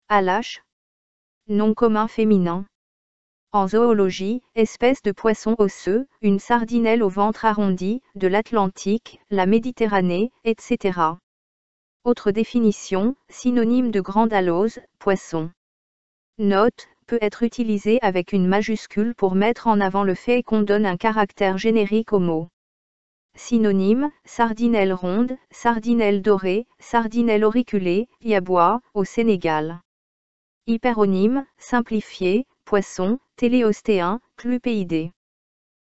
Alache. Nom commun féminin. En zoologie, espèce de poisson osseux, une sardinelle au ventre arrondi, de l'Atlantique, la Méditerranée, etc. Autre définition, synonyme de grande alose, poisson. Note, peut être utilisé avec une majuscule pour mettre en avant le fait qu'on donne un caractère générique au mot. Synonyme, sardinelle ronde, sardinelle dorée, sardinelle auriculée, yabois, au Sénégal. Hyperonyme, simplifié, poisson, téléostéen, clupéidé.